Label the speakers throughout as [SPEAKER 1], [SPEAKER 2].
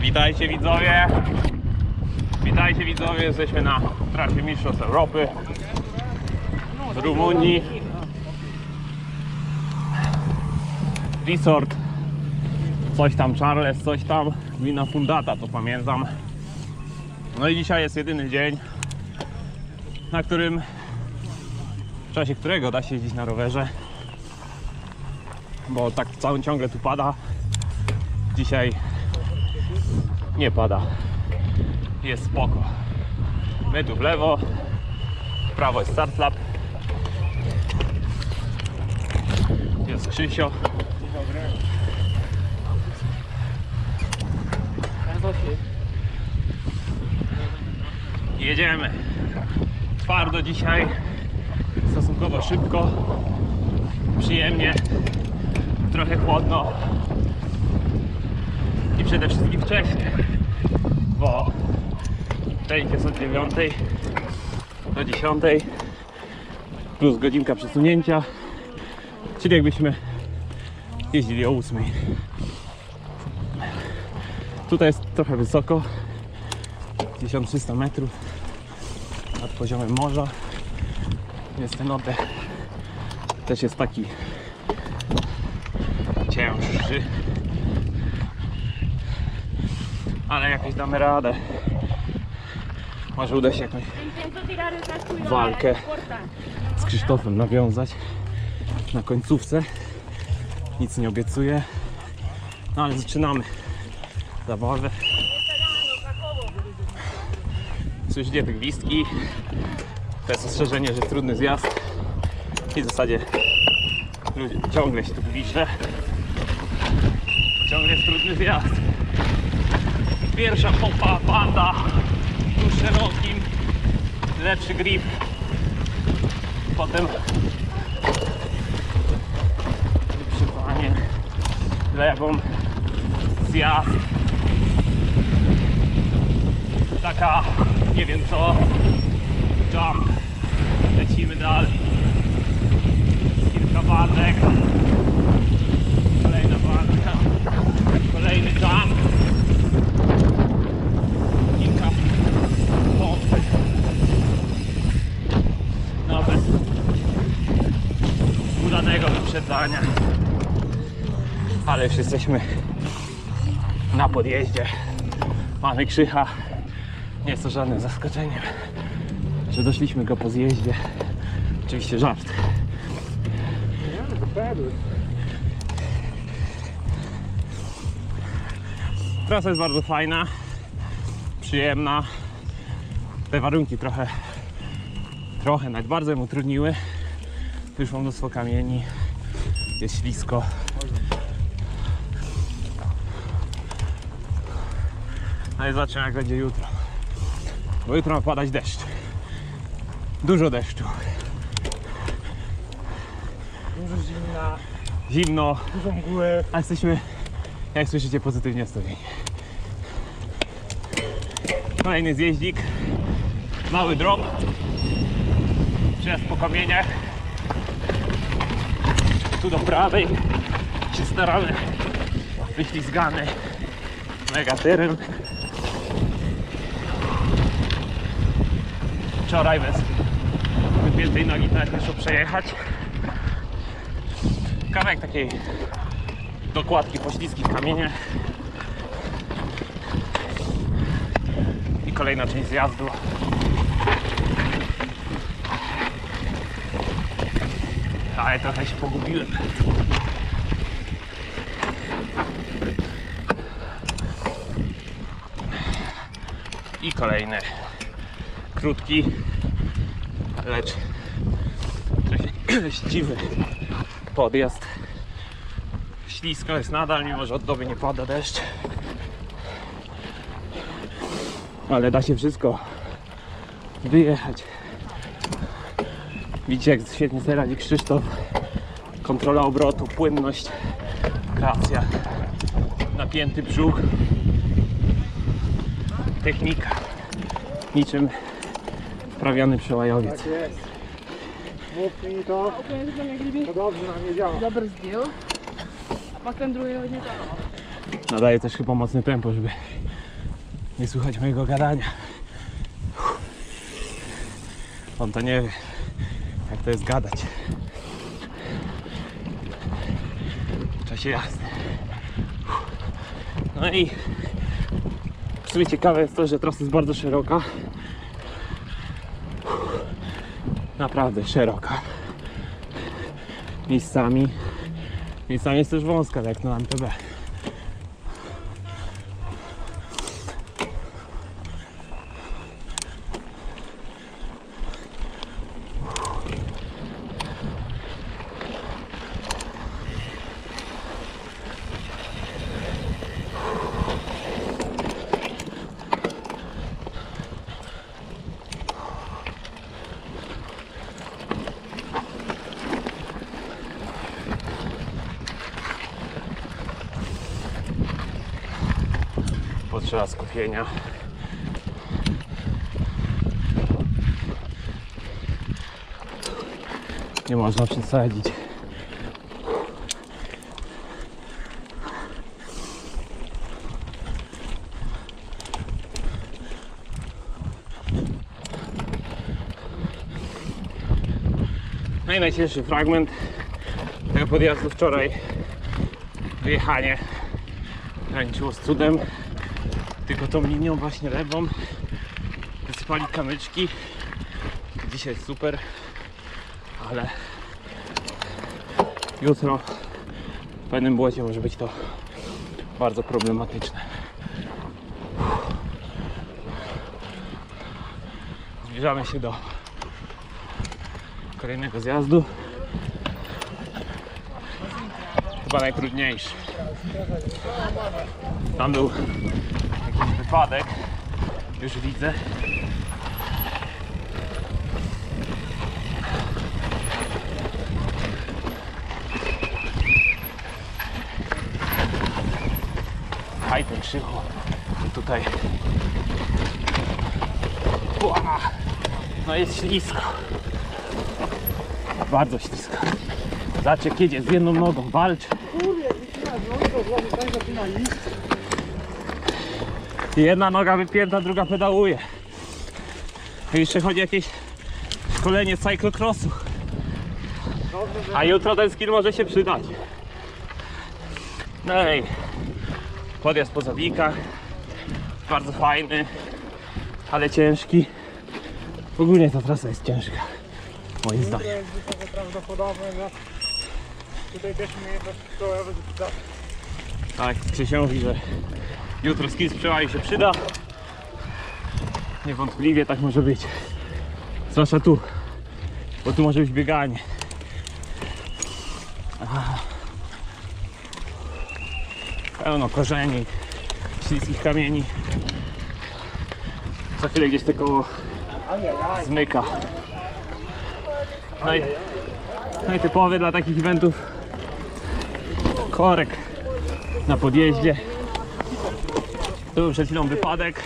[SPEAKER 1] Witajcie widzowie! Witajcie widzowie, jesteśmy na trasie Mistrzostw Europy w Rumunii. Resort coś tam Charles, coś tam Gmina Fundata, to pamiętam. No i dzisiaj jest jedyny dzień, na którym, w czasie którego da się jeździć na rowerze, bo tak ciągle tu pada. Dzisiaj nie pada, jest spoko. My tu w lewo, w prawo jest Startlab, jest Krzysio. Jedziemy twardo dzisiaj, stosunkowo szybko, przyjemnie, trochę chłodno i przede wszystkim wcześnie, bo przejście jest od 9 do 10 plus godzinka przesunięcia, czyli jakbyśmy jeździli o 8. Tutaj jest trochę wysoko, 1300 metrów nad poziomem morza, więc ten oddech też jest taki cięższy, ale jakoś damy radę. Może uda się jakąś walkę z Krzysztofem nawiązać na końcówce. Nic nie obiecuję, no ale zaczynamy zabawę. Słyszycie te gwizdki, to jest ostrzeżenie, że jest trudny zjazd i w zasadzie ludzie ciągle się tu gwizdże, ciągle jest trudny zjazd. Pierwsza popa, banda, tu szerokim, lepszy grip, potem wyprzywanie, lewą, zjazd, taka, nie wiem co, jump, lecimy dalej, kilka bandek, kolejna bandka, kolejny jump, kilka pompy, no bez udanego wyprzedzania, ale już jesteśmy na podjeździe, mamy Krzycha. Nie jest to żadnym zaskoczeniem, że doszliśmy go po zjeździe. Oczywiście żart. Trasa jest bardzo fajna, przyjemna. Te warunki trochę nawet bardzo ją utrudniły. Tu już mam mnóstwo kamieni, jest ślisko. Ale zobaczymy, jak będzie jutro. Bo jutro ma padać deszcz. Dużo deszczu.
[SPEAKER 2] Dużo zimna.
[SPEAKER 1] Zimno.
[SPEAKER 2] Dużo mgły.
[SPEAKER 1] A jesteśmy, jak słyszycie, pozytywnie nastawieni. Kolejny zjeździk. Mały drop. Przejazd po kamieniach. Tu do prawej się staramy. Wyślizgany. Mega teren. Wczoraj bez wypiętej nogi nawet muszę przejechać. Kawałek takiej dokładki po śliskich kamieniach. I kolejna część zjazdu. Ale trochę się pogubiłem. I kolejny krótki, lecz treściwy podjazd. Ślisko jest nadal, mimo że od doby nie pada deszcz, ale da się wszystko wyjechać. Widzicie, jak świetnie sobie radzi Krzysztof. Kontrola obrotu, płynność, gracja, napięty brzuch, technika, niczym wprawiany przełajowiec.
[SPEAKER 2] Tak jest. Mów mi to. To dobrze nam nie działa.
[SPEAKER 3] Добре сделал. Пока другого не дал.
[SPEAKER 1] Nadaję też chyba mocne tempo, żeby nie słuchać mojego gadania. On to nie wie, jak to jest gadać w czasie jazdy. No i w sumie ciekawe jest to, że trasa jest bardzo szeroka. Naprawdę szeroka. Miejscami jest też wąska, jak na MTB. Potrzeba skupienia. Nie można przesadzić. No i najcięższy fragment tego podjazdu wczoraj. Wyjechanie graniczyło z cudem. Tylko tą linią właśnie lewą wysypali kamyczki. Dzisiaj jest super, ale jutro w pewnym błocie może być to bardzo problematyczne. Zbliżamy się do kolejnego zjazdu. Chyba najtrudniejszy. Tam był jakiś wypadek, już widzę. Haj ten krzychu. Tutaj. Ua! No jest ślisko. Bardzo ślisko. Zaczek jedzie z jedną nogą, walczy. Jedna noga wypięta, druga pedałuje. I jeszcze chodzi jakieś szkolenie cyclocrossu. A jutro ten skill może się przydać. No i podjazd po Zawikach. Bardzo fajny, ale ciężki. Ogólnie ta trasa jest ciężka, moim zdaniem.
[SPEAKER 2] Prawdopodobne, że tutaj też umiejętność szkołowe.
[SPEAKER 1] Tak, Krzysiek mówi, że jutro skill sprzęła i się przyda. Niewątpliwie tak może być. Zwłaszcza tu, bo tu może być bieganie. Pełno korzeni, śliskich kamieni. Za chwilę gdzieś te koło zmyka. No i typowy dla takich eventów korek na podjeździe. Tu był przed chwilą wypadek.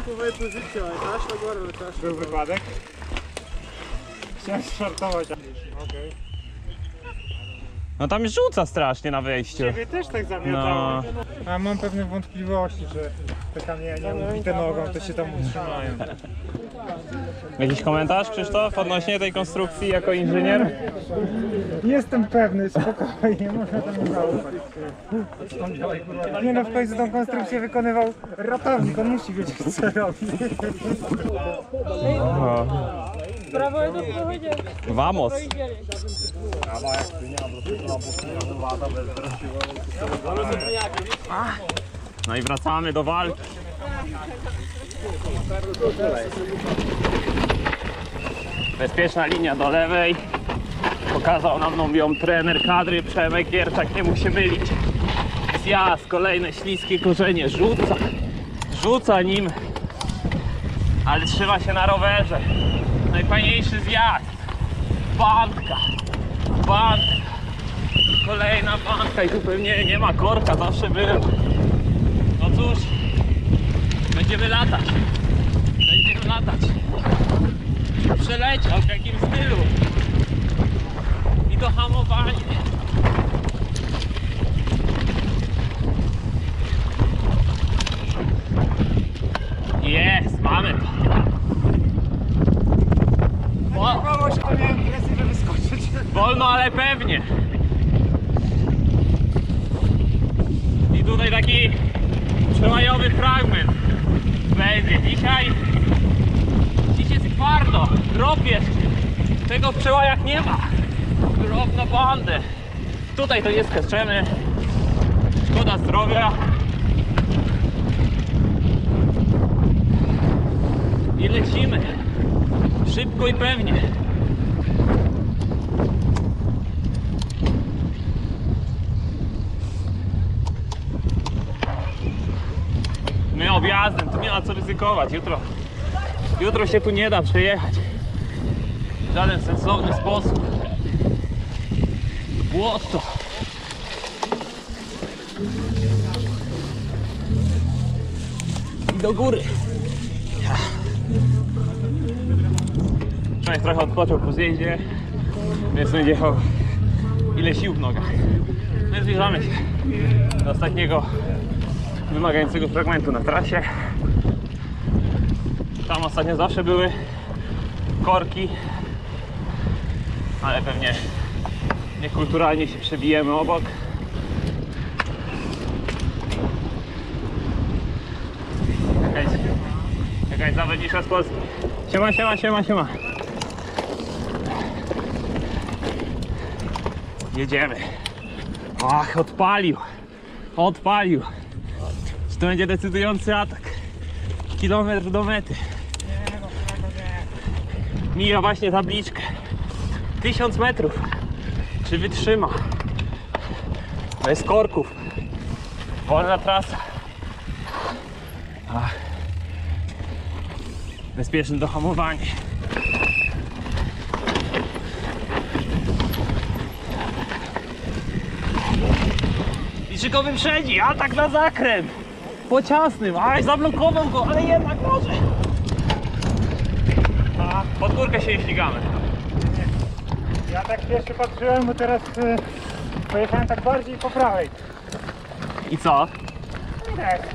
[SPEAKER 2] Był wypadek. Chciałem szartować. Okay.
[SPEAKER 1] No tam rzuca strasznie na wejściu.
[SPEAKER 2] Ciebie też tak zamiatało. No. A mam pewne wątpliwości, że te kamienie ubite nogą to się tam utrzymają.
[SPEAKER 1] Jakiś komentarz, Krzysztof, odnośnie tej konstrukcji jako inżynier?
[SPEAKER 2] Jestem pewny, spokojnie, można tam nie zaufać. Nie no, w końcu tą konstrukcję wykonywał ratownik, on musi wiedzieć co robi.
[SPEAKER 3] Prawo je to v pohodě.
[SPEAKER 1] Vamos! No i wracamy do walki. Bezpieczna linia do lewej. Pokazał nam ją trener kadry Przemek Gierczak, nie mógł się mylić. Zjazd, kolejne śliskie korzenie, rzuca nim, ale trzyma się na rowerze. Najfajniejszy zjazd. Bandka. Kolejna bandka i tu pewnie nie ma korka, zawsze był. No cóż, będziemy latać. Przeleciał w jakim stylu. I to hamowanie. Wolno, ale pewnie. I tutaj taki przełajowy fragment będzie. Dzisiaj jest twardo, drop jest. Tego w przełajach nie ma. Drop na bandę. Tutaj to nie skaczemy. Szkoda zdrowia. I lecimy. Szybko i pewnie. My objazdem, tu nie ma co ryzykować. Jutro się tu nie da przejechać. W żaden sensowny sposób. Błoto. I do góry. Człowiek trochę odpoczął po zjeździe, więc będzie jechał ile sił w nogach. My zbliżamy się do ostatniego wymagającego fragmentu na trasie. Tam ostatnio zawsze były korki, ale pewnie niekulturalnie się przebijemy obok. Jakaś zawodnicza z Polski. Siema. Jedziemy. Ach, odpalił. Czy to będzie decydujący atak? Kilometr do mety. Mija właśnie tabliczkę. 1000 metrów. Czy wytrzyma? Bez korków. Wolna trasa. Ach. Bezpieczne dohamowanie. Liczyko wyprzedzi, atak na zakręt. Po ciasnym, aj, zablokował go, ale jednak może. A, pod górkę się nie ścigamy.
[SPEAKER 2] Ja tak pierwszy patrzyłem, bo teraz pojechałem tak bardziej po prawej.
[SPEAKER 1] I co?
[SPEAKER 2] Tak.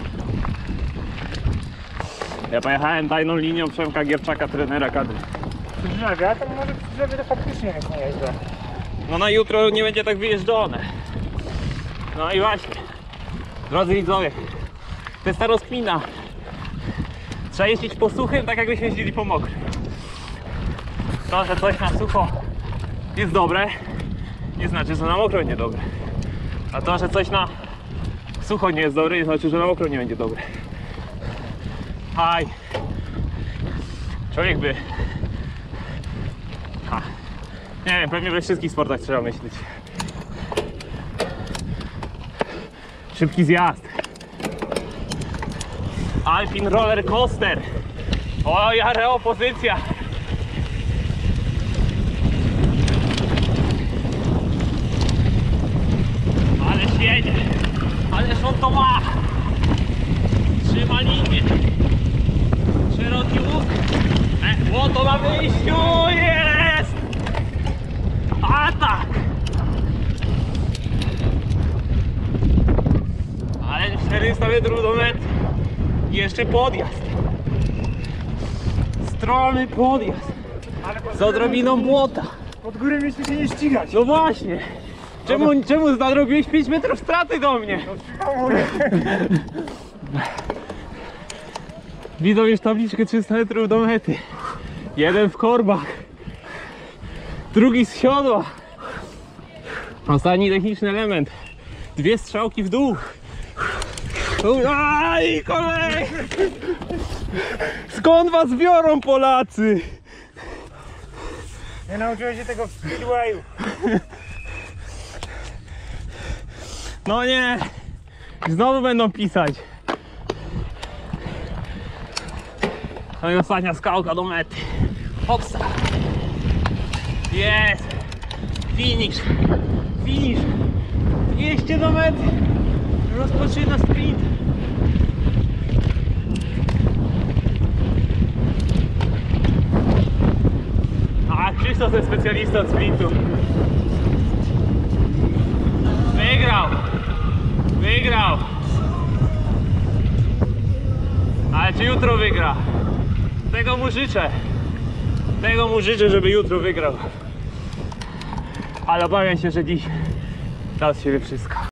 [SPEAKER 1] Ja pojechałem tajną linią Przemka Gierczaka, trenera kadry.
[SPEAKER 2] Przy drzewie, a tam może przy drzewie to faktycznie nic nie jeżdżę.
[SPEAKER 1] No na jutro nie będzie tak wyjeżdżone. No i właśnie, drodzy widzowie, to jest ta rozkmina. Trzeba jeździć po suchym, tak jakbyśmy jeździli po mokrym. To, że coś na sucho jest dobre, nie znaczy, że na mokro będzie dobre. A to, że coś na sucho nie jest dobre, nie znaczy, że na mokro nie będzie dobre. Aj. Człowiek by... Nie wiem, pewnie we wszystkich sportach trzeba myśleć. Szybki zjazd. Alpin roller coaster. O, jare opozycja. Ależ jedzie. Ależ on to ma. Trzyma linię. Szeroki łuk. Łoto na wyjściu. Jest. Atak. Ale 400 metrów do mety. I jeszcze podjazd. Stromy podjazd. Z odrobiną błota.
[SPEAKER 2] Pod górę mieliśmy się nie ścigać.
[SPEAKER 1] No właśnie. Czemu nadrobiłeś 5 metrów straty do mnie? Widzą już tabliczkę 300 metrów do mety. Jeden w korbach. Drugi z siodła. Ostatni techniczny element. 2 strzałki w dół. Aj, kolej! Skąd was biorą Polacy?
[SPEAKER 2] Nie nauczyłem się tego w speedwayu.
[SPEAKER 1] No nie. Znowu będą pisać. No i ostatnia skałka do mety. Hopsa. Jest. Finish. 200 do mety. Rozpoczyna sprint. A Krzysztof jest specjalista od sprintu. Wygrał. Ale czy jutro wygra? Tego mu życzę, żeby jutro wygrał. Ale obawiam się, że dziś da z siebie wszystko.